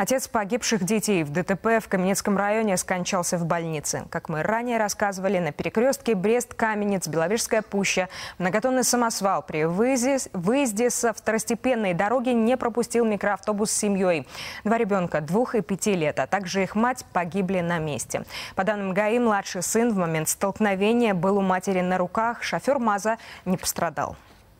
Отец погибших детей в ДТП в Каменецком районе скончался в больнице. Как мы ранее рассказывали, на перекрестке Брест-Каменец, Беловежская пуща многотонный самосвал при выезде со второстепенной дороги не пропустил микроавтобус с семьей. Два ребенка 2 и 5 лет, а также их мать погибли на месте. По данным ГАИ, младший сын в момент столкновения был у матери на руках. Шофер МАЗа не пострадал.